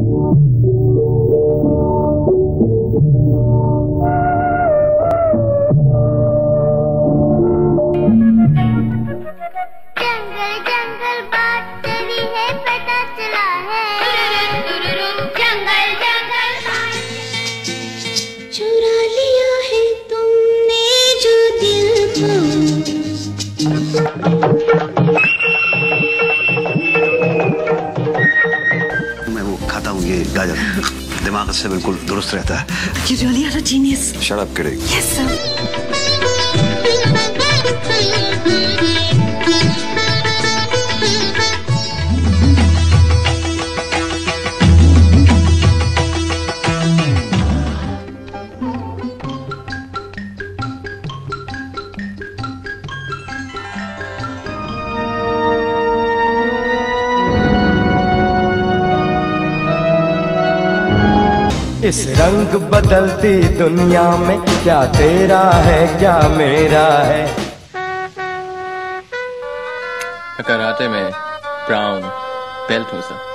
चुरा लिया है तुमने जो दिल मैं वो खाता हूँ ये गाजर, दिमाग से बिल्कुल दुरुस्त रहता है। You really are a genius. Shut up, kidding. Yes, sir. इस रंग बदलती दुनिया में क्या तेरा है क्या मेरा है। कराटे में ब्राउन बेल्ट हो सर।